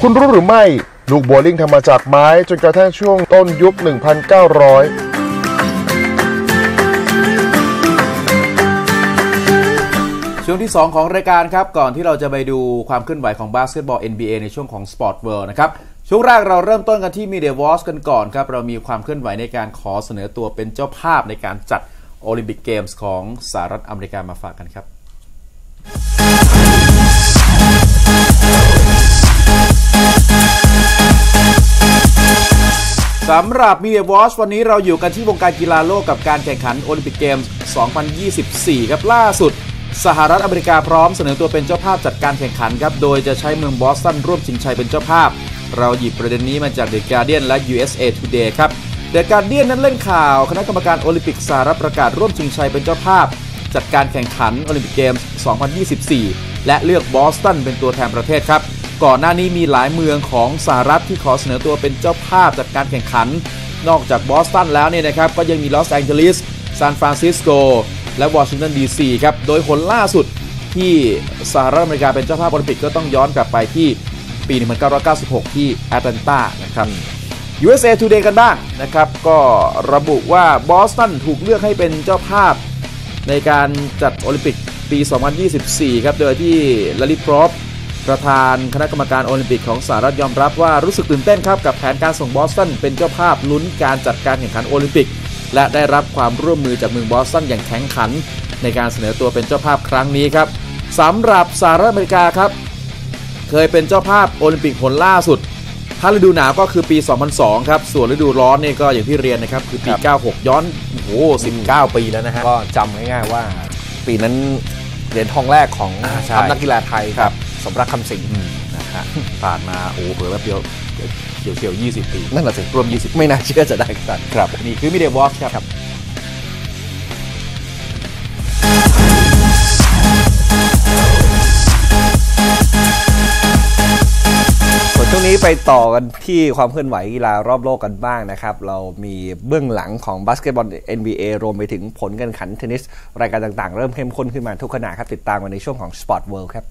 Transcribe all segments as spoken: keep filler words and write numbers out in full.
คุณรู้หรือไม่ลูกโบลิ่งทำมาจากไม้จนกระทั่งช่วงต้นยุค หนึ่งพันเก้าร้อยช่วงที่สองของรายการครับก่อนที่เราจะไปดูความเคลื่อนไหวของบาสเกตบอล เอ็น บี เอ ในช่วงของ Sport World นะครับช่วงแรกเราเริ่มต้นกันที่ Media Watch กันก่อนครับเรามีความเคลื่อนไหวในการขอเสนอตัวเป็นเจ้าภาพในการจัดโอลิมปิกเกมส์ของสหรัฐอเมริกามาฝากกันครับสำหรับ Media Watch วันนี้เราอยู่กันที่วงการกีฬาโลกกับการแข่งขันโอลิมปิกเกมส์ สองพันยี่สิบสี่ ครับล่าสุดสหรัฐอเมริกาพร้อมเสนอตัวเป็นเจ้าภาพจัดการแข่งขันครับโดยจะใช้เมืองบอสตันร่วมชิงชัยเป็นเจ้าภาพเราหยิบประเด็นนี้มาจาก The Guardian และ ยู เอส เอ Today ครับ The Guardian นั้นเล่นข่าวคณะกรรมการโอลิมปิกสหรัฐประกาศร่วมชิงชัยเป็นเจ้าภาพจัดการแข่งขันโอลิมปิกเกมส์ สองพันยี่สิบสี่ และเลือกบอสตันเป็นตัวแทนประเทศครับก่อนหน้านี้มีหลายเมืองของสหรัฐที่ขอเสนอตัวเป็นเจ้าภาพจัดการแข่งขันนอกจากบอสตันแล้วเนี่ยนะครับก็ยังมีลอสแองเจลิสซานฟรานซิสโกและวอชิงตันดีซีครับโดยผลล่าสุดที่สหรัฐอเมริกาเป็นเจ้าภาพโอลิมปิกก็ต้องย้อนกลับไปที่ปี หนึ่งพันเก้าร้อยเก้าสิบหก ที่แอตแลนตานะครับ ยู เอส เอ Today กันบ้างนะครับก็ระบุว่าบอสตันถูกเลือกให้เป็นเจ้าภาพในการจัดโอลิมปิกปี สองพันยี่สิบสี่ ครับโดยที่ลาริพรอฟประธานคณะกรรมการโอลิมปิกของสหรัฐยอมรับว่ารู้สึกตื่นเต้นครับกับแผนการส่งบอสตันเป็นเจ้าภาพลุ้นการจัดการแข่งขันโอลิมปิกและได้รับความร่วมมือจากเมืองบอสตันอย่างแข็งขันในการเสนอตัวเป็นเจ้าภาพครั้งนี้ครับสำหรับสหรัฐอเมริกาครับเคยเป็นเจ้าภาพโอลิมปิกผลล่าสุดถ้าฤดูหนาวก็คือปี สองพันสอง ครับส่วนฤดูร้อนนี่ก็อย่างที่เรียนนะครับคือปี เก้าสิบหก ย้อนโอ้โหสิบเก้า ปีแล้วนะฮะก็จำง่ายๆว่าปีนั้นเหรียญทองแรกของทัพนักกีฬาไทยครับสมรักคำสิงห์นะฮะผ่านมาโอ้เผลอแป๊บเดียวเฉียวๆยี่สิบปีนั่นแหละสิรวมยี่สิบไม่น่าเชื่อจะได้กันครับนี่คือ Media Watch ครับช่วงนี้ไปต่อกันที่ความเคลื่อนไหวกีฬารอบโลกกันบ้างนะครับเรามีเบื้องหลังของบาสเกตบอล เอ็น บี เอ รวมไปถึงผลการแข่งขันเทนนิสรายการต่างๆเริ่มเข้มข้นขึ้นมาทุกขณะครับติดตามกันในช่วงของ Sport World ครับ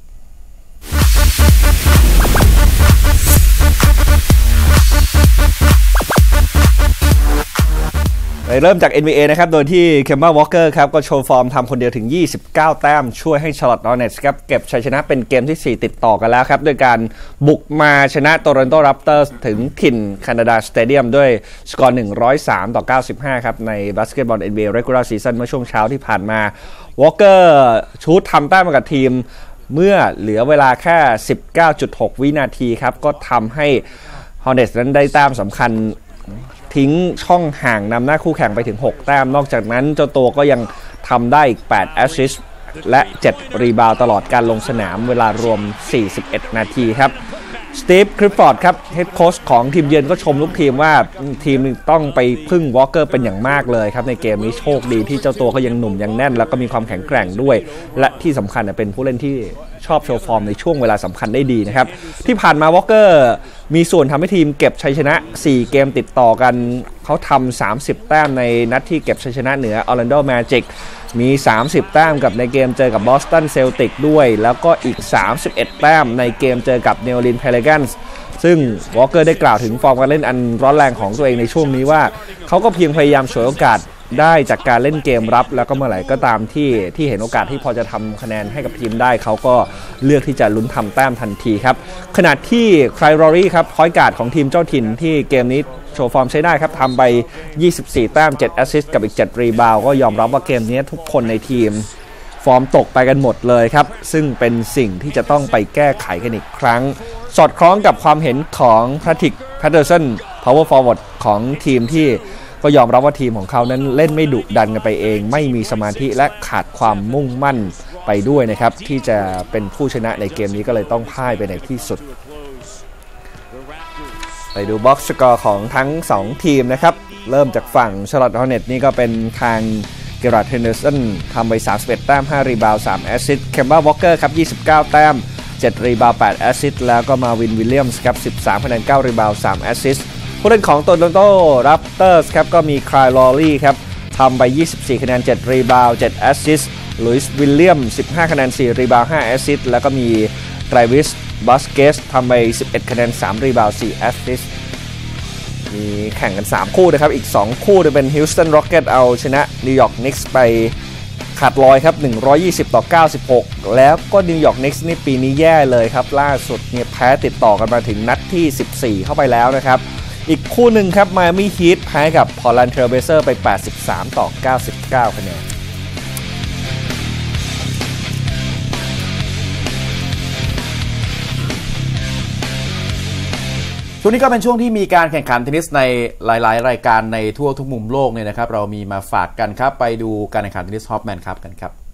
เริ่มจาก เอ็น บี เอ นะครับโดยที่เคมบาวอลเกอร์ครับก็โชว์ฟอร์มทำคนเดียวถึงยี่สิบเก้าแต้มช่วยให้ชาร์ลอตต์ ฮอร์เนตส์ครับเก็บชัยชนะเป็นเกมที่สี่ติดต่อกันแล้วครับโดยการบุกมาชนะโตรอนโตแรปเตอร์สถึงถิ่นแคนาดาสเตเดียมด้วยสกอร์หนึ่งร้อยสามต่อเก้าสิบห้าครับในบาสเกตบอล เอ็น บี เอ Regular Season เมื่อช่วงเช้าที่ผ่านมาวอลเกอร์ชูตทำแต้มกับทีมเมื่อเหลือเวลาแค่ สิบเก้าจุดหก วินาทีครับก็ทำให้ Hornets นั้นได้แต้มสำคัญทิ้งช่องห่างนำหน้าคู่แข่งไปถึงหกแต้มนอกจากนั้นเจ้าตัวก็ยังทำได้อีกแปดแอสซิสต์และเจ็ดรีบาวด์ตลอดการลงสนามเวลารวมสี่สิบเอ็ดนาทีครับสตีฟคริฟฟอร์ดครับเฮดโค้ชของทีมเยือนก็ชมลูกทีมว่าทีมต้องไปพึ่งวอลเกอร์เป็นอย่างมากเลยครับในเกมนี้โชคดีที่เจ้าตัวก็ยังหนุ่มยังแน่นแล้วก็มีความแข็งแกร่งด้วยและที่สำคัญเป็นผู้เล่นที่ชอบโชว์ฟอร์มในช่วงเวลาสำคัญได้ดีนะครับที่ผ่านมาวอลเกอร์มีส่วนทำให้ทีมเก็บชัยชนะสี่เกมติดต่อกันเขาทำสามสิบแต้มในนัดที่เก็บชัยชนะเหนือออร์แลนโดแมจิกมีสามสิบแต้มกับในเกมเจอกับบอสตันเซลติกด้วยแล้วก็อีกสามสิบเอ็ดแต้มในเกมเจอกับเนโอลินเพเลแกนส์ซึ่งวอลเกอร์ได้กล่าวถึงฟอร์มการเล่นอันร้อนแรงของตัวเองในช่วงนี้ว่าเขาก็เพียงพยายามฉวยโอกาสได้จากการเล่นเกมรับแล้วก็เมื่อไหร่ก็ตามที่ที่เห็นโอกาสที่พอจะทำคะแนนให้กับทีมได้เขาก็เลือกที่จะลุ้นทำแต้มทันทีครับขณะที่ไคลรอรี่ครับพอยต์การ์ดของทีมเจ้าถิ่นที่เกมนี้โชว์ฟอร์มใช้ได้ครับทำไปยี่สิบสี่แต้มเจ็ดแอสซิสต์กับอีกเจ็ดรีบาวด์ก็ยอมรับว่าเกมนี้ทุกคนในทีมฟอร์มตกไปกันหมดเลยครับซึ่งเป็นสิ่งที่จะต้องไปแก้ไขกันอีกครั้งสอดคล้องกับความเห็นของแพทริกแพตเทอร์สันพาวเวอร์ฟอร์เวิร์ดของทีมที่ก็ยอมรับว่าทีมของเขานั้นเล่นไม่ดุดันกันไปเองไม่มีสมาธิและขาดความมุ่งมั่นไปด้วยนะครับที่จะเป็นผู้ชนะในเกมนี้ก็เลยต้องพ่ายไปในที่สุดไปดูบ็อกซ์สกอร์ของทั้งสองทีมนะครับเริ่มจากฝั่งชาร์ลอตต์ ฮอร์เนตส์นี่ก็เป็นทางเกราร์ด เฮนเดอร์สันทำไปสามสิบเอ็ดแต้มห้ารีบาวด์สามแอสซิสต์เคมบาวอลเกอร์ครับยี่สิบเก้าแต้มเจ็ดรีบาวด์แปดแอสซิสต์แล้วก็มาวินวิลเลียมส์ครับสิบสามคะแนนเก้ารีบาวด์สามแอสซิสต์ผู้เล่นของโตลอนโตแรปเตอร์สครับก็มีไคลลอรี่ครับทำไปยี่สิบสี่คะแนนเจ็ดรีบาวด์เจ็ดแอสซิสต์ลุยส์วิลเลียมสิบห้าคะแนนสี่รีบาวด์ห้าแอสซิสต์แล้วก็มีไกรวิสบัสเกสทำไปสิบเอ็ดคะแนนสามรีบาวด์สี่แอสซิสต์มีแข่งกันสามคู่นะครับอีกสองคู่จะเป็น Houston Rockets เอาชนะ New York Knicks ไปขาดลอยครับหนึ่งร้อยยี่สิบต่อเก้าสิบหกแล้วก็ New York Knicks นี่ปีนี้แย่เลยครับล่าสุดเนี่ยแพ้ติดต่อกันมาถึงนัดที่สิบสี่เข้าไปแล้วนะครับอีกคู่หนึ่งครับ Miami Heat แพ้กับ Portland Trail Blazers ไปแปดสิบสามต่อเก้าสิบเก้าคะแนนช่วงนี้ก็เป็นช่วงที่มีการแข่งขันเทนนิสในหลายๆรายการในทั่วทุกมุมโลกเนี่ยนะครับเรามีมาฝากกันครับไปดูการแข่งขันเทนนิสฮอปแมนคัพกันครับ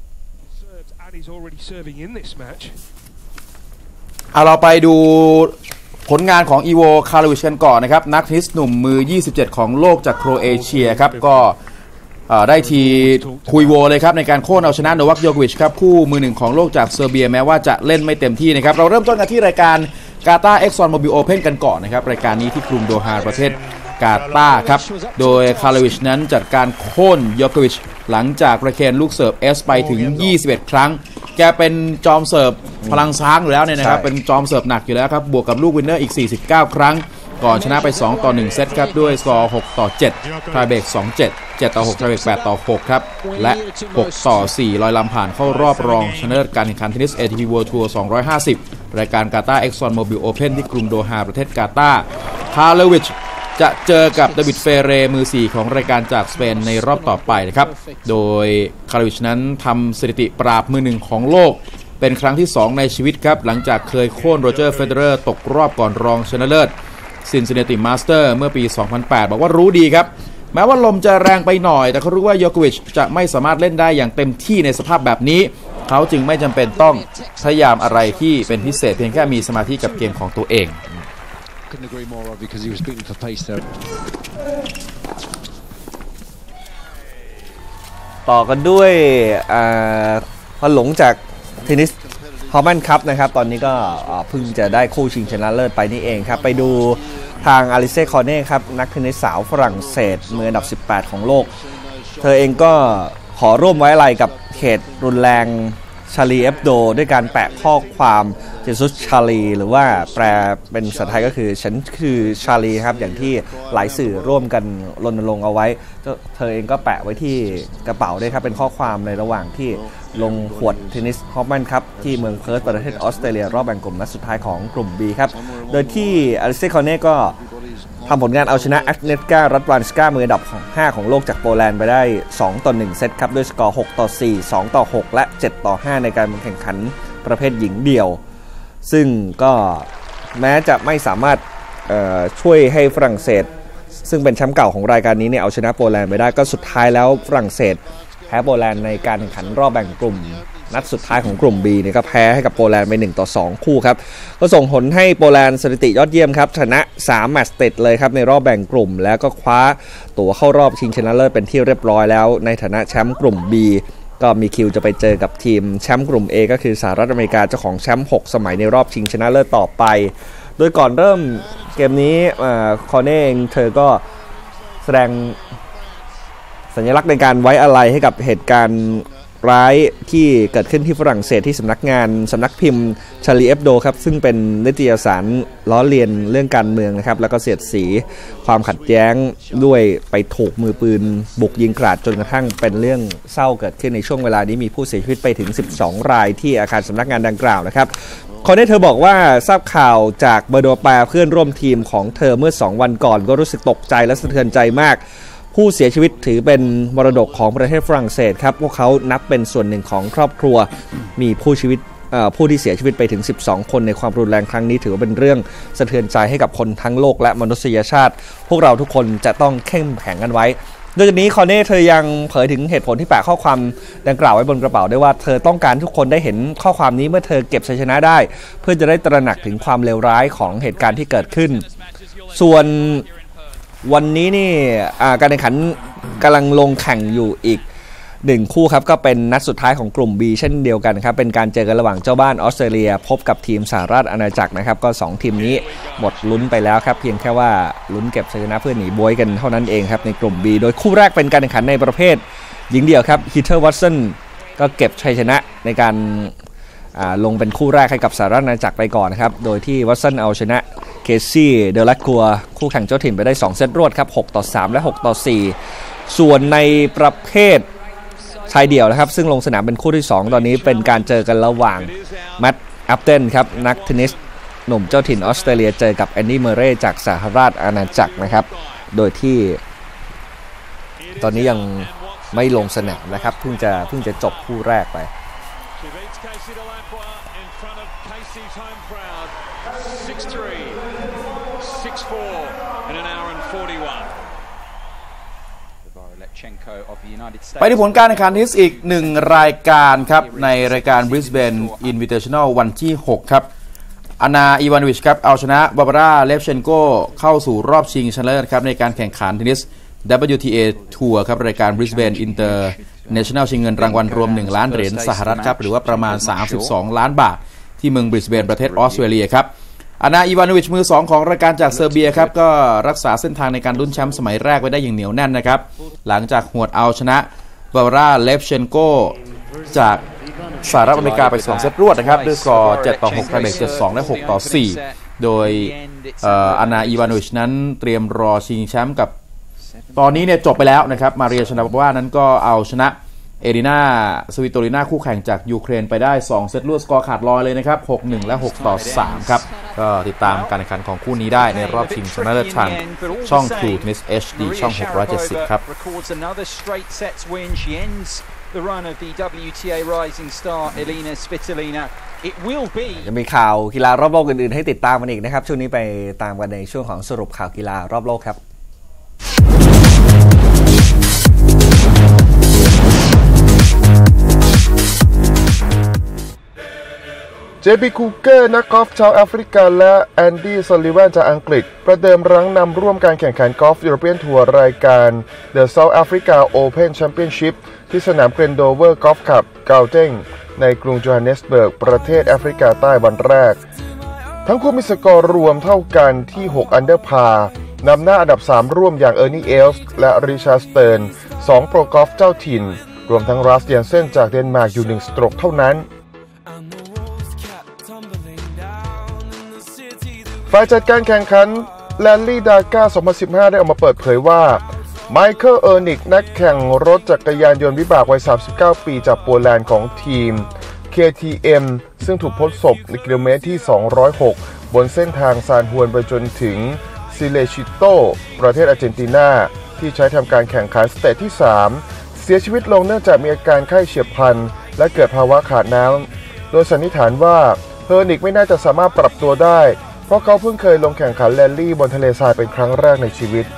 เอาเราไปดูผลงานของอีโวคาร์ลวิชกันก่อนนะครับนักเทนนิสหนุ่มมือยี่สิบเจ็ดของโลกจากโครเอเชียครับก็ได้ทีคุยโวเลยครับในการโค่นเอาชนะโนวัคโยโควิชครับคู่มือหนึ่งของโลกจากเซอร์เบียแม้ว่าจะเล่นไม่เต็มที่นะครับเราเริ่มต้นกันที่รายการกาตาร์เอ็กซอนโมบิลโอเพนกันก่อนนะครับรายการนี้ที่กรุงโดฮาประเทศกาตาร์ครับโดยคาร์ลวิชนั้นจัดการโค่นโยโควิชหลังจากประเคนลูกเสิร์ฟเอสไปถึงยี่สิบเอ็ดครั้งแกเป็นจอมเสิร์ฟพลังช้างอยู่แล้วเนี่ยนะครับเป็นจอมเสิร์ฟหนักอยู่แล้วครับบวกกับลูกวินเนอร์อีกสี่สิบเก้าครั้งก่อนชนะไปสองต่อหนึ่งเซตครับด้วยสกอร์หกต่อเจ็ดไทยเบรกสอง เจ็ด เจ็ดต่อหกไทยเบรกแปดต่อหกครับและหกต่อสี่ลอยลำผ่านเข้ารอบรองชนะเลิศการแข่งขันเทนนิส เอ ที พี World Tour สองร้อยห้าสิบรายการกาตาร์เอ็กซอนโมบิลโอเพนที่กรุงโดฮาประเทศกาตาร์คาร์ลวิชจะเจอกับเดวิดเฟเรมือสี่ของรายการจากสเปนในรอบต่อไปนะครับโดยคาร์ลวิชนั้นทำสถิติปราบมือหนึ่งของโลกเป็นครั้งที่สองในชีวิตครับหลังจากเคยโค่นโรเจอร์เฟเดอร์ตกรอบก่อนรองชนะเลิศซินซินเนติมาสเตอร์เมื่อปีสองพันแปดบอกว่ารู้ดีครับแม้ว่าลมจะแรงไปหน่อยแต่เขารู้ว่าโยโควิชจะไม่สามารถเล่นได้อย่างเต็มที่ในสภาพแบบนี้เขาจึงไม่จำเป็นต้องพยายามอะไรที่เป็นพิเศษเพียงแค่มีสมาธิกับเกมของตัวเองต่อกันด้วยพอหลงจากเทนนิสฮอปแมนคัพนะครับตอนนี้ก็เพิ่งจะได้คู่ชิงชนะเลิศไปนี่เองครับไปดูทางอาริเซ่คอร์เน่ครับนักเทนนิสสาวฝรั่งเศสมืออันดับสิบแปดของโลกเธอเองก็ขอร่วมไว้อะไรกับเหตุรุนแรงชาลีเอฟโดด้วยการแปะข้อความเจซุสชาลีหรือว่าแปลเป็นภาษาไทยก็คือฉันคือชาลีครับอย่างที่หลายสื่อร่วมกันรณรงค์เอาไว้เธอเองก็แปะไว้ที่กระเป๋าด้วยครับเป็นข้อความในระหว่างที่ลงขวดเทนนิสฮอปแมนคัพที่เมืองเพิร์ธประเทศออสเตรเลียรอบแบ่งกลุ่มนัดสุดท้ายของกลุ่ม B ครับโดยที่อาริเซ่คอร์เน่ก็ทำผลงานเอาชนะแอคเนตการัตวานสกามืออันดับห้าของโลกจากโปแลนด์ไปได้สองต่อหนึ่งเซตครับด้วยสกอร์หกต่อสี่ สองต่อหกและเจ็ดต่อห้าในการแข่งขันประเภทหญิงเดี่ยวซึ่งก็แม้จะไม่สามารถช่วยให้ฝรั่งเศสซึ่งเป็นแชมป์เก่าของรายการนี้เนี่ยเอาชนะโปแลนด์ไปได้ก็สุดท้ายแล้วฝรั่งเศสแพ้โปแลนด์ในการแข่งขันรอบแบ่งกลุ่มนัดสุดท้ายของกลุ่ม B เนี่ยก็แพ้ให้กับโปแลนด์ไปหนึ่งต่อสองคู่ครับก็ส่งผลให้โปแลนด์สถิติยอดเยี่ยมครับชนะสามแมตช์ติดเลยครับในรอบแบ่งกลุ่มแล้วก็คว้าตั๋วเข้ารอบชิงชนะเลิศเป็นที่เรียบร้อยแล้วในฐานะแชมป์กลุ่ม B ก็มีคิวจะไปเจอกับทีมแชมป์กลุ่ม A ก็คือสหรัฐอเมริกาเจ้าของแชมป์หกสมัยในรอบชิงชนะเลิศต่อไปโดยก่อนเริ่มเกมนี้คอร์เน่เองเธอก็แสดงสัญลักษณ์ในการไว้อาลัยให้กับเหตุการณ์ร้ายที่เกิดขึ้นที่ฝรั่งเศสที่สำนักงานสำนักพิมพ์ชาลีเอฟโดครับซึ่งเป็นนิตยสารล้อเลียนเรื่องการเมืองนะครับแล้วก็เสียดสีความขัดแย้งด้วยไปถูกมือปืนบุกยิงกราดจนกระทั่งเป็นเรื่องเศร้าเกิดขึ้นในช่วงเวลานี้มีผู้เสียชีวิตไปถึงสิบสองรายที่อาคารสำนักงานดังกล่าวนะครับคอนเน่เธอบอกว่าทราบข่าวจากเบอร์โดปาเพื่อนร่วมทีมของเธอเมื่อสองวันก่อนก็รู้สึกตกใจและสะเทือนใจมากผู้เสียชีวิตถือเป็นมรดกของประเทศฝรั่งเศสครับพวกเขานับเป็นส่วนหนึ่งของครอบครัวมีผู้ชีวิตผู้ที่เสียชีวิตไปถึงสิบสองคนในความรุนแรงครั้งนี้ถือว่าเป็นเรื่องสะเทือนใจให้กับคนทั้งโลกและมนุษยชาติพวกเราทุกคนจะต้องเข้มแข็งกันไว้โดยจากนี้คอร์เน่เธอยังเผยถึงเหตุผลที่แปะข้อความดังกล่าวไว้บนกระเป๋าด้วยว่าเธอต้องการทุกคนได้เห็นข้อความนี้เมื่อเธอเก็บชัยชนะได้เพื่อจะได้ตระหนักถึงความเลวร้ายของเหตุการณ์ที่เกิดขึ้นส่วนวันนี้นี่การแข่งขันกำลังลงแข่งอยู่อีกหนึ่งคู่ครับก็เป็นนัดสุดท้ายของกลุ่ม B เช่นเดียวกันครับเป็นการเจอกันระหว่างเจ้าบ้านออสเตรเลียพบกับทีมสหรัฐอาณาจักรนะครับก็สองทีมนี้หมดลุ้นไปแล้วครับเพียงแค่ว่าลุ้นเก็บชัยชนะเพื่อหนีบวยกันเท่านั้นเองครับในกลุ่ม B โดยคู่แรกเป็นการแข่งขันในประเภทหญิงเดี่ยวครับฮีเธอร์วัตสันก็เก็บชัยชนะในการลงเป็นคู่แรกให้กับสหรัฐอาณาจักรไปก่อนนะครับโดยที่วัตสันเอาชนะเคซี่เดลากัวคู่แข่งเจ้าถิ่นไปได้สองเซตรวดครับหกต่อสามและหกต่อสี่ส่วนในประเภทชายเดี่ยวนะครับซึ่งลงสนามเป็นคู่ที่สองตอนนี้เป็นการเจอกันระหว่างแมตต์อัปเดนครับนักเทนนิสหนุ่มเจ้าถิ่นออสเตรเลียเจอกับแอนดี้เมเรย์จากสหราชอาณาจักรนะครับโดยที่ตอนนี้ยังไม่ลงสนามนะครับเพิ่งจะเพิ่งจะจบคู่แรกไปไปที่ผลการแข่งขันเทนนิสอีกหนึ่งรายการครับในรายการ Brisbane Invitational วันที่หกครับอานาอีวานวิชครับเอาชนะบาบาร่าเลฟเชนโกเข้าสู่รอบชิงชนะเลิศครับในการแข่งขันเทนนิส ดับเบิลยู ที เอ ทัวร์ครับรายการ Brisbane International ชิงเงินรางวัลรวมหนึ่งล้านเหรียญสหรัฐครับหรือว่าประมาณสามสิบสองล้านบาทที่เมืองบริสเบนประเทศออสเตรเลียครับอานาอีวานวิชมือสองของรายการจากเซอร์เบียครับก็รักษาเส้นทางในการลุ้นแชมป์สมัยแรกไว้ได้อย่างเหนียวแน่นนะครับหลังจากหวดเอาชนะบาบาร่าเลฟเชนโกจากสหรัฐอเมริกาไปสองเซตรวดนะครับด้วยสกอร์เจ็ดต่อหกไทยเบรกเจ็ดต่อสองและหกต่อสี่โดยอานาอีวานวิชนั้นเตรียมรอชิงแชมป์กับตอนนี้เนี่ยจบไปแล้วนะครับมาเรียชนาบาว่านั้นก็เอาชนะเอรินาสวิโตลินาคู่แข่งจากยูเครนไปได้สองเซตรวดสกอร์ขาดลอยเลยนะครับ หกหนึ่ง และหกต่อสามครับก็ติดตามการแข่งขันของคู่นี้ได้ในรอบชิงชนะเลิศทางช่อง True Tennis เอช ดี ช่องหกร้อยเจ็ดสิบครับ The run of the ดับเบิลยู ที เอ Rising Star Elina Svitolina it will be จะมีข่าวกีฬารอบโลกอื่นๆให้ติดตามกันอีกนะครับช่วงนี้ไปตามกันในช่วงของสรุปข่าวกีฬารอบโลกครับเจบีคูเกอร์นักกอล์ฟชาวแอฟริกาและแอนดี้ซัลลิแวนจากอังกฤษประเดิมรั้งนำร่วมการแข่งขันกอล์ฟยุโรเปียนทัวร์รายการ The South Africa Open Championship ที่สนามเกรนโดเวอร์กอล์ฟคลับเกาเจ้งในกรุงโจฮันเนสเบิร์กประเทศแอฟริกาใต้วันแรกทั้งคู่มีสกอร์รวมเท่ากันที่หกอันเดอร์พาร์นำหน้าอันดับสามร่วมอย่างเออร์นี่เอลส์และริชาร์ดสเติร์นสองโปรกอล์ฟเจ้าถิ่นรวมทั้งรัสเดียนเซนจากเดนมาร์กอยู่หนึ่งสโตรกเท่านั้นฝ่ายจัดการแข่งขันแลนลี่ดาก้าสองพันสิบห้าได้ออกมาเปิดเผยว่าไมเคิลเออร์นิกนักแข่งรถจักรยานยนต์วิบากวัยสามสิบเก้าปีจากโปแลนด์ของทีม เค ที เอ็ม ซึ่งถูกพบศพในกิโลเมตรที่สองร้อยหกบนเส้นทางซานฮวนไปจนถึงซิเลชิโตประเทศอาร์เจนตินาที่ใช้ทำการแข่งขันสเตจที่สามเสียชีวิตลงเนื่องจากมีอาการไข้เฉียบพลันและเกิดภาวะขาดน้ำโดยสันนิษฐานว่าเออร์นิกไม่น่าจะสามารถปรับตัวได้เพราะเขาเพิ่งเคยลงแข่งขันแรลลี่บนทะเลทรายเป็นครั้งแรกในชีวิต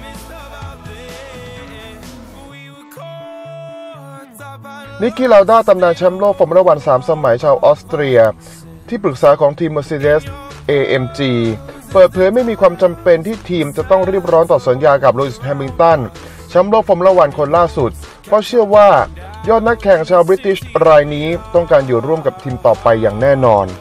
นิกกี้ลาวด้าตำนานแชมป์โลกฟอร์มูล่าวันสามสมัยชาวออสเตรียที่ปรึกษาของทีม Mercedes เอ เอ็ม จี เปิดเผยไม่มีความจำเป็นที่ทีมจะต้องรีบร้อนต่อสัญญากับลูอิส แฮมิลตันแชมป์โลกฟอร์มูล่าวันคนล่าสุดเพราะเชื่อว่ายอดนักแข่งชาวบริติชรายนี้ต้องการอยู่ร่วมกับทีมต่อไปอย่างแน่นอน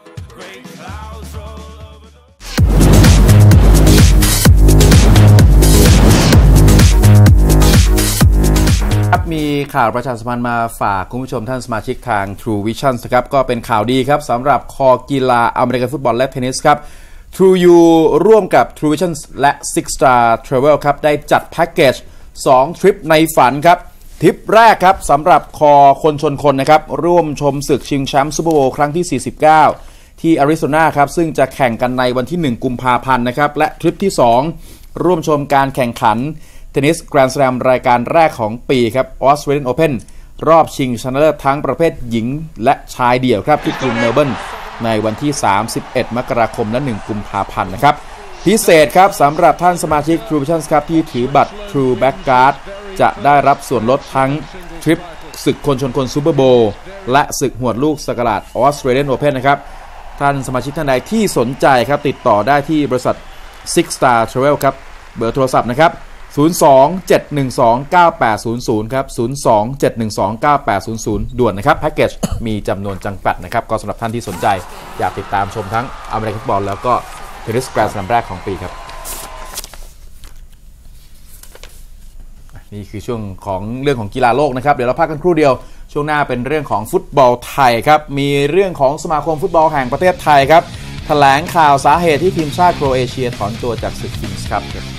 มีข่าวประชาสัมพันธ์มาฝากคุณผู้ชมท่านสมาชิกทาง True Vision ครับก็เป็นข่าวดีครับสำหรับคอกีฬาอเมริกันฟุตบอลและเทนนิสครับ True You ร่วมกับ True Vision และ Six Star Travel ครับได้จัดแพ็กเกจสองทริปในฝันครับทริปแรกครับสำหรับคอคนชนคนนะครับร่วมชมศึกชิงแชมป์ซูเปอร์โบว์ครั้งที่สี่สิบเก้าที่อาริโซนาครับซึ่งจะแข่งกันในวันที่หนึ่งกุมภาพันธ์นะครับและทริปที่สองร่วมชมการแข่งขันเทนนิสแกรนด์สแลมรายการแรกของปีครับ Australian Open รอบชิงชนะเลิศทั้งประเภทหญิงและชายเดี่ยวครับที่กรุงเมลเบิร์นในวันที่สามสิบเอ็ดมกราคมและหนึ่งกุมภาพันธ์นะครับพิเศษครับสำหรับท่านสมาชิก True Vision ครับที่ถือบัตร True Back Card จะได้รับส่วนลดทั้งทริปศึกคนชนคนซูเปอร์โบว์และศึกหวดลูกสกราด Australian Open นะครับท่านสมาชิกท่านใดที่สนใจครับติดต่อได้ที่บริษัท Six Star Travel ครับเบอร์โทรศัพท์นะครับศูนย์ สอง เจ็ด หนึ่ง สอง เก้า แปด ศูนย์ ศูนย์ครับศูนย์ สอง เจ็ด หนึ่ง สอง เก้า แปด ศูนย์ ศูนย์ด่วนนะครับแพ็กเกจมีจำนวนจำกัดนะครับก็สำหรับท่านที่สนใจอยากติดตามชมทั้งอเมริกันฟุตบอลแล้วก็เทนนิสแกรนด์สแลมแรกของปีครับนี่คือช่วงของเรื่องของกีฬาโลกนะครับเดี๋ยวเราพักกันครู่เดียวช่วงหน้าเป็นเรื่องของฟุตบอลไทยครับมีเรื่องของสมาคมฟุตบอลแห่งประเทศไทยครับแถลงข่าวสาเหตุที่ทีมชาติโครเอเชียถอนตัวจากศึกคิงส์คัพครับ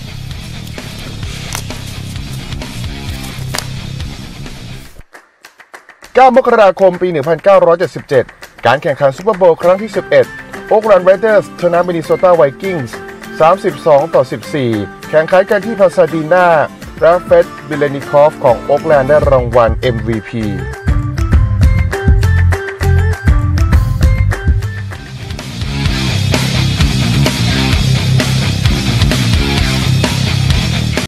เก้ามกราคมปี หนึ่งพันเก้าร้อยเจ็ดสิบเจ็ด การแข่งขันซูเปอร์โบว์ครั้งที่ สิบเอ็ด โอ๊คแลนด์ไรเดอร์สชนะมินนิโซตาไวกิ้งส์ สามสิบสองต่อสิบสี่ แข่งขันกันที่พาซาดีนาและเฟร็ด บิเลนิคอฟของโอ๊คแลนด์ได้รางวัล เอ็ม วี พี